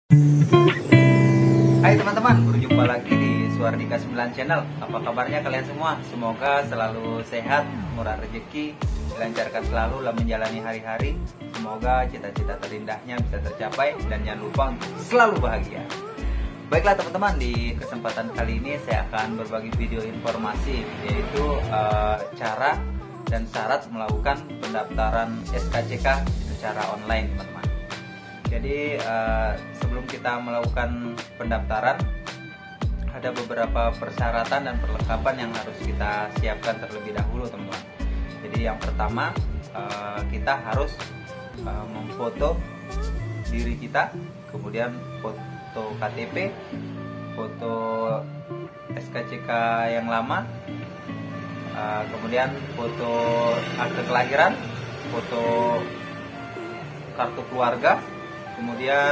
Hai teman-teman, berjumpa lagi di Suardika 9 Channel. Apa kabarnya kalian semua? Semoga selalu sehat, murah rezeki, dilancarkan selalu dalam menjalani hari-hari. Semoga cita-cita terindahnya bisa tercapai dan jangan lupa untuk selalu bahagia. Baiklah teman-teman, di kesempatan kali ini saya akan berbagi video informasi, yaitu cara dan syarat melakukan pendaftaran SKCK secara online, teman-teman. Jadi sebelum kita melakukan pendaftaran, ada beberapa persyaratan dan perlengkapan yang harus kita siapkan terlebih dahulu, teman-teman. Jadi yang pertama, kita harus memfoto diri kita, kemudian foto KTP, foto SKCK yang lama, kemudian foto akte kelahiran, foto kartu keluarga, kemudian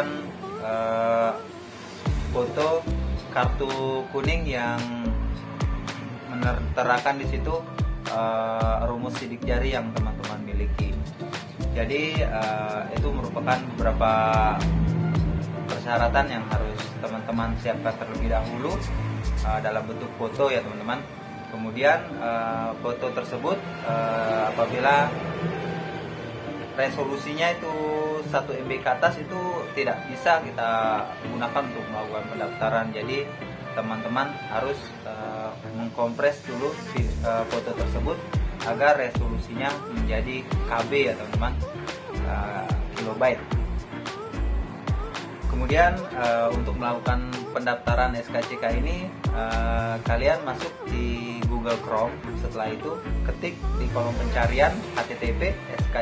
foto kartu kuning yang menerterakan di situ rumus sidik jari yang teman-teman miliki. Jadi itu merupakan beberapa persyaratan yang harus teman-teman siapkan terlebih dahulu dalam bentuk foto ya teman-teman. Kemudian foto tersebut apabila resolusinya itu 1 MB ke atas itu tidak bisa kita gunakan untuk melakukan pendaftaran. Jadi teman-teman harus mengkompres dulu foto tersebut agar resolusinya menjadi KB ya teman-teman, kilobyte. Kemudian untuk melakukan pendaftaran SKCK ini kalian masuk di Google Chrome. Setelah itu ketik di kolom pencarian http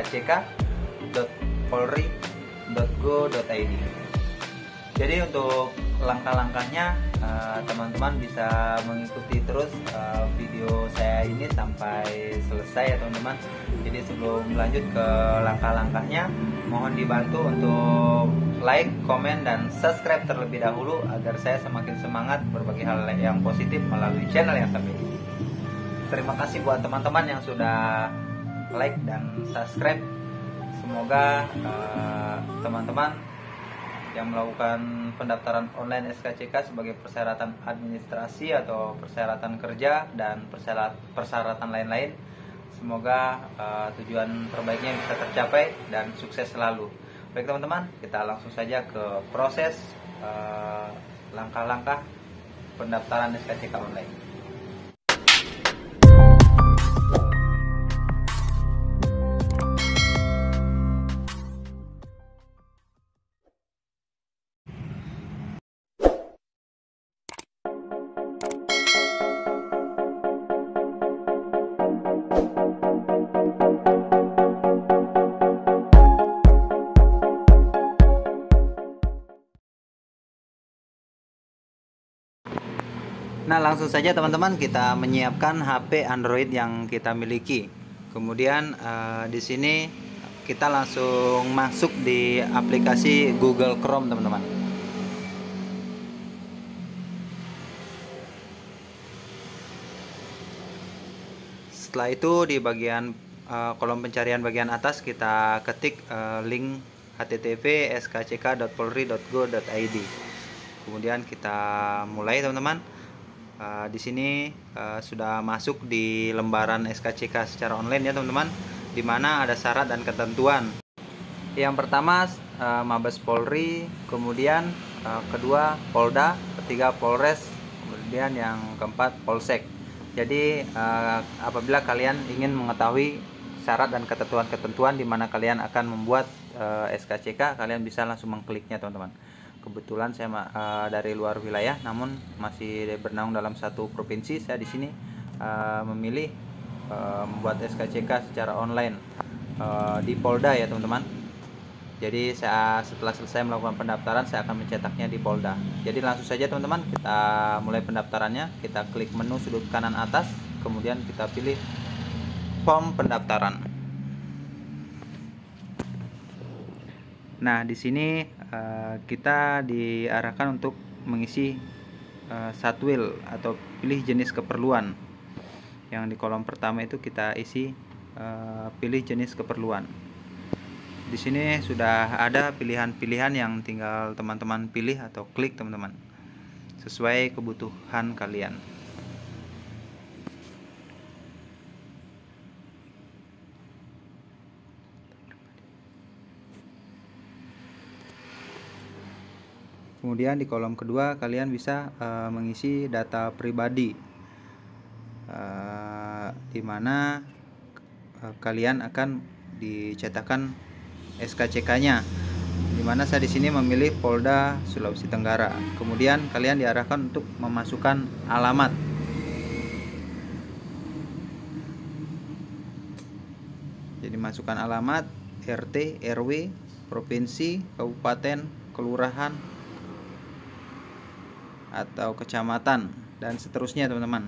skck.polri.go.id. Jadi untuk langkah-langkahnya teman-teman bisa mengikuti terus video saya ini sampai selesai ya teman-teman. Jadi sebelum lanjut ke langkah-langkahnya, mohon dibantu untuk like, komen, dan subscribe terlebih dahulu agar saya semakin semangat berbagi hal yang positif melalui channel yang satu ini. Terima kasih buat teman-teman yang sudah like dan subscribe. Semoga teman-teman yang melakukan pendaftaran online SKCK sebagai persyaratan administrasi atau persyaratan kerja dan persyaratan lain-lain, semoga tujuan terbaiknya bisa tercapai dan sukses selalu. Baik teman-teman, kita langsung saja ke proses langkah-langkah pendaftaran SKCK online. Nah, langsung saja teman-teman kita menyiapkan HP Android yang kita miliki. Kemudian di sini kita langsung masuk di aplikasi Google Chrome, teman-teman. Setelah itu di bagian kolom pencarian bagian atas kita ketik link http skck.polri.go.id. Kemudian kita mulai teman-teman. Di sini sudah masuk di lembaran SKCK secara online ya teman-teman, di mana ada syarat dan ketentuan. Yang pertama Mabes Polri, kemudian kedua Polda, ketiga Polres, kemudian yang keempat Polsek. Jadi apabila kalian ingin mengetahui syarat dan ketentuan-ketentuan di mana kalian akan membuat SKCK, kalian bisa langsung mengkliknya teman-teman. Kebetulan saya dari luar wilayah, namun masih bernaung dalam satu provinsi. Saya di sini memilih membuat SKCK secara online di Polda ya teman-teman. Jadi setelah selesai melakukan pendaftaran, saya akan mencetaknya di Polda. Jadi langsung saja teman-teman, kita mulai pendaftarannya. Kita klik menu sudut kanan atas, kemudian kita pilih form pendaftaran. Nah, di sini kita diarahkan untuk mengisi satwil atau pilih jenis keperluan. Yang di kolom pertama itu kita isi pilih jenis keperluan. Di Di sini sudah ada pilihan-pilihan yang tinggal teman-teman pilih atau klik teman-teman, sesuai kebutuhan kalian. Kemudian di kolom kedua kalian bisa mengisi data pribadi, di mana kalian akan dicetakkan SKCK-nya. Di mana saya di sini memilih Polda Sulawesi Tenggara. Kemudian kalian diarahkan untuk memasukkan alamat. Jadi masukkan alamat RT, RW, provinsi, kabupaten, kelurahan, atau kecamatan, dan seterusnya teman-teman.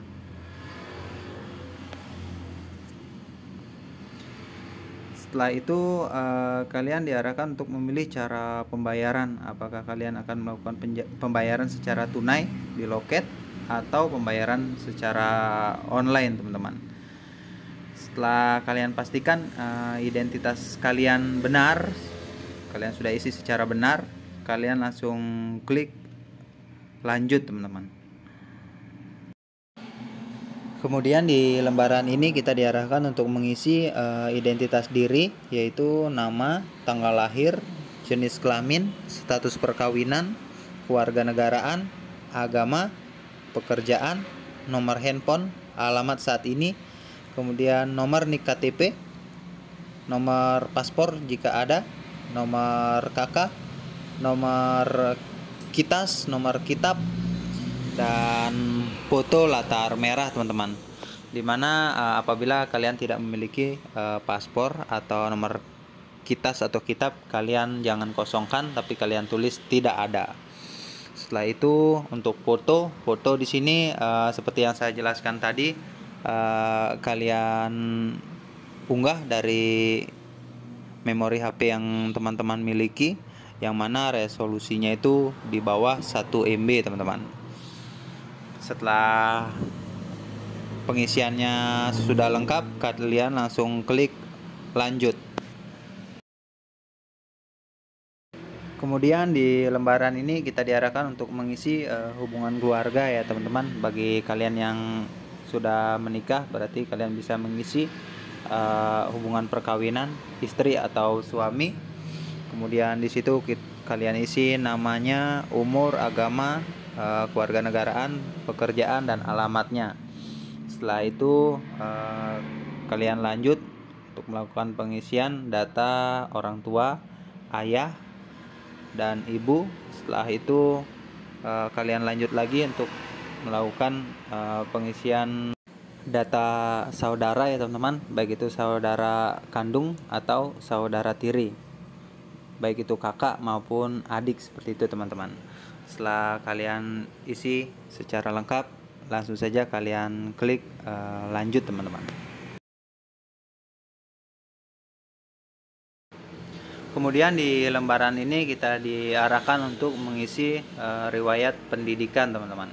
Setelah itu kalian diarahkan untuk memilih cara pembayaran. Apakah kalian akan melakukan pembayaran secara tunai di loket atau pembayaran secara online teman-teman. Setelah kalian pastikan identitas kalian benar, kalian sudah isi secara benar, kalian langsung klik lanjut teman-teman. Kemudian di lembaran ini kita diarahkan untuk mengisi identitas diri, yaitu nama, tanggal lahir, jenis kelamin, status perkawinan, kewarganegaraan, agama, pekerjaan, nomor handphone, alamat saat ini, kemudian nomor NIK KTP, nomor paspor jika ada, nomor KK, nomor kitas, nomor kitab, dan foto latar merah teman-teman. Dimana apabila kalian tidak memiliki paspor atau nomor kitas atau kitab, kalian jangan kosongkan, tapi kalian tulis tidak ada. Setelah itu untuk foto di sini seperti yang saya jelaskan tadi, kalian unggah dari memori HP yang teman-teman miliki, yang mana resolusinya itu di bawah 1 MB teman-teman. Setelah pengisiannya sudah lengkap, kalian langsung klik lanjut. Kemudian di lembaran ini kita diarahkan untuk mengisi hubungan keluarga ya teman-teman. Bagi kalian yang sudah menikah, berarti kalian bisa mengisi hubungan perkawinan, istri atau suami. Kemudian di situ kalian isi namanya, umur, agama, kewarganegaraan, pekerjaan, dan alamatnya. Setelah itu kalian lanjut untuk melakukan pengisian data orang tua, ayah, dan ibu. Setelah itu kalian lanjut lagi untuk melakukan pengisian data saudara ya teman-teman, baik itu saudara kandung atau saudara tiri, baik itu kakak maupun adik, seperti itu teman-teman. Setelah kalian isi secara lengkap, langsung saja kalian klik lanjut teman-teman. Kemudian di lembaran ini kita diarahkan untuk mengisi riwayat pendidikan teman-teman,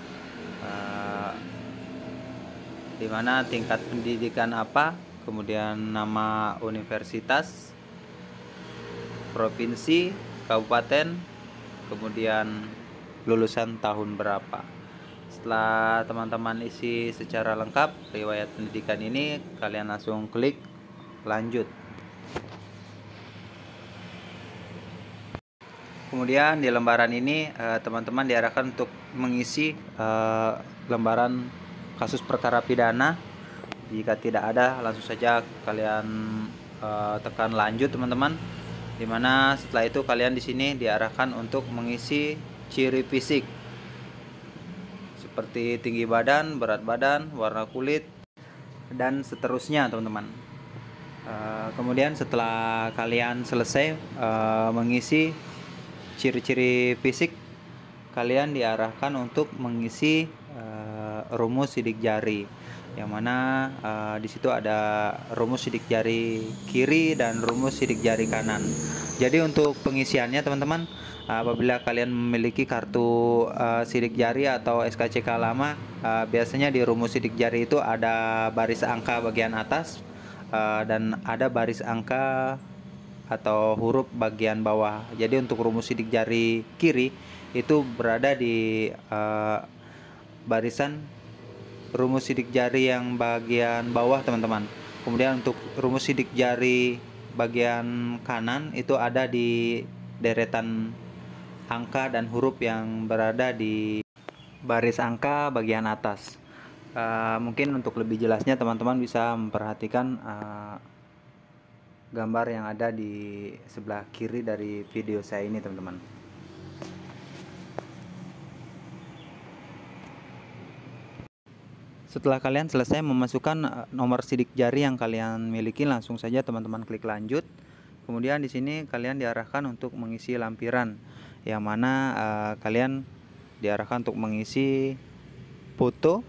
di mana tingkat pendidikan apa, kemudian nama universitas, provinsi, kabupaten, kemudian lulusan tahun berapa. Setelah teman-teman isi secara lengkap riwayat pendidikan ini, kalian langsung klik lanjut. Kemudian di lembaran ini teman-teman diarahkan untuk mengisi lembaran kasus perkara pidana. Jika tidak ada, langsung saja kalian tekan lanjut teman-teman. Dimana setelah itu kalian di sini diarahkan untuk mengisi ciri fisik seperti tinggi badan, berat badan, warna kulit, dan seterusnya teman-teman. Kemudian setelah kalian selesai mengisi ciri-ciri fisik, kalian diarahkan untuk mengisi rumus sidik jari, yang mana di situ ada rumus sidik jari kiri dan rumus sidik jari kanan. Jadi untuk pengisiannya teman-teman, apabila kalian memiliki kartu sidik jari atau SKCK lama, biasanya di rumus sidik jari itu ada baris angka bagian atas dan ada baris angka atau huruf bagian bawah. Jadi untuk rumus sidik jari kiri itu berada di barisan rumus sidik jari yang bagian bawah, teman-teman. Kemudian untuk rumus sidik jari bagian kanan itu ada di deretan angka dan huruf yang berada di baris angka bagian atas. Mungkin untuk lebih jelasnya teman-teman bisa memperhatikan gambar yang ada di sebelah kiri dari video saya ini, teman-teman. Setelah kalian selesai memasukkan nomor sidik jari yang kalian miliki, langsung saja teman-teman klik lanjut. Kemudian di sini kalian diarahkan untuk mengisi lampiran, yang mana kalian diarahkan untuk mengisi foto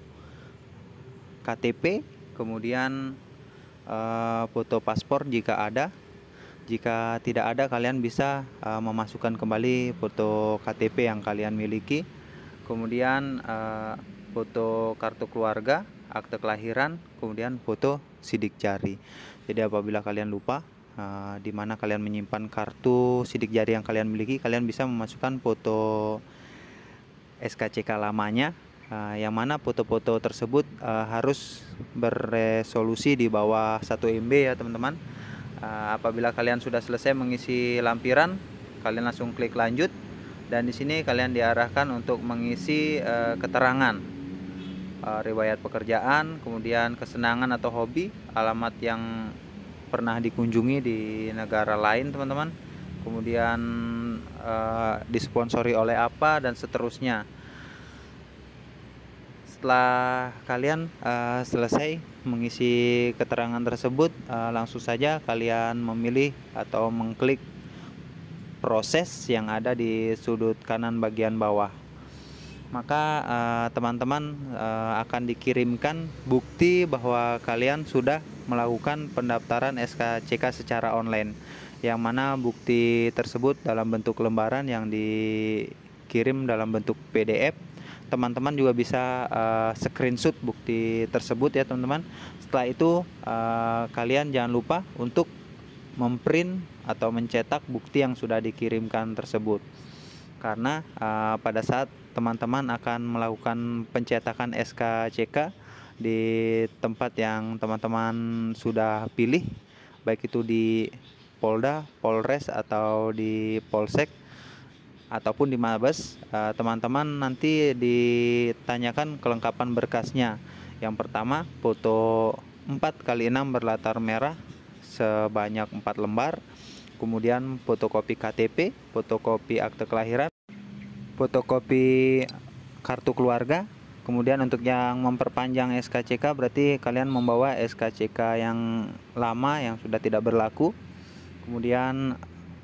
KTP, kemudian foto paspor jika ada. Jika tidak ada, kalian bisa memasukkan kembali foto KTP yang kalian miliki, kemudian foto kartu keluarga, akte kelahiran, kemudian foto sidik jari. Jadi apabila kalian lupa di mana kalian menyimpan kartu sidik jari yang kalian miliki, kalian bisa memasukkan foto SKCK lamanya, yang mana foto-foto tersebut harus beresolusi di bawah 1 MB ya, teman-teman. Apabila kalian sudah selesai mengisi lampiran, kalian langsung klik lanjut, dan di sini kalian diarahkan untuk mengisi keterangan, riwayat pekerjaan, kemudian kesenangan atau hobi, alamat yang pernah dikunjungi di negara lain, teman-teman, kemudian disponsori oleh apa, dan seterusnya. Setelah kalian selesai mengisi keterangan tersebut, langsung saja kalian memilih atau mengklik proses yang ada di sudut kanan bagian bawah. Maka teman-teman akan dikirimkan bukti bahwa kalian sudah melakukan pendaftaran SKCK secara online, yang mana bukti tersebut dalam bentuk lembaran yang dikirim dalam bentuk PDF. Teman-teman juga bisa screenshot bukti tersebut ya, teman-teman. Setelah itu kalian jangan lupa untuk memprint atau mencetak bukti yang sudah dikirimkan tersebut, karena pada saat teman-teman akan melakukan pencetakan SKCK di tempat yang teman-teman sudah pilih, baik itu di Polda, Polres, atau di Polsek, ataupun di Mabes, teman-teman nanti ditanyakan kelengkapan berkasnya. Yang pertama, foto 4x6 berlatar merah sebanyak 4 lembar, kemudian fotokopi KTP, fotokopi akte kelahiran, fotokopi kartu keluarga. Kemudian untuk yang memperpanjang SKCK, berarti kalian membawa SKCK yang lama yang sudah tidak berlaku. Kemudian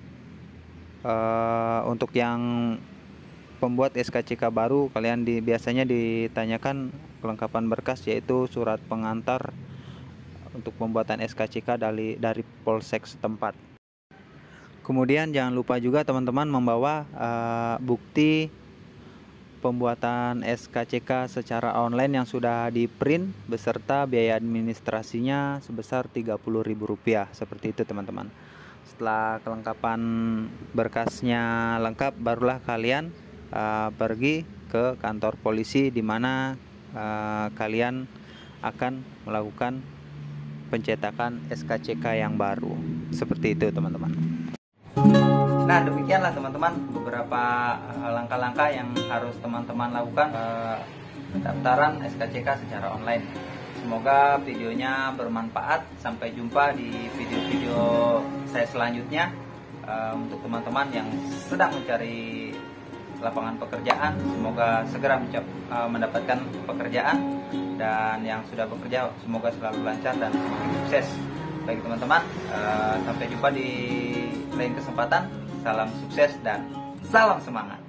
untuk yang pembuat SKCK baru, kalian biasanya ditanyakan kelengkapan berkas, yaitu surat pengantar untuk pembuatan SKCK dari Polsek setempat. Kemudian jangan lupa juga teman-teman membawa bukti pembuatan SKCK secara online yang sudah di print beserta biaya administrasinya sebesar Rp30.000, seperti itu, teman-teman. Setelah kelengkapan berkasnya lengkap, barulah kalian pergi ke kantor polisi, di mana kalian akan melakukan pencetakan SKCK yang baru. Seperti itu, teman-teman. Nah, demikianlah teman-teman beberapa langkah-langkah yang harus teman-teman lakukan pendaftaran SKCK secara online. Semoga videonya bermanfaat. Sampai jumpa di video-video saya selanjutnya. Untuk teman-teman yang sedang mencari lapangan pekerjaan, semoga segera mendapatkan pekerjaan, dan yang sudah bekerja semoga selalu lancar dan sukses. Baik teman-teman, sampai jumpa di lain kesempatan. Salam sukses dan salam semangat.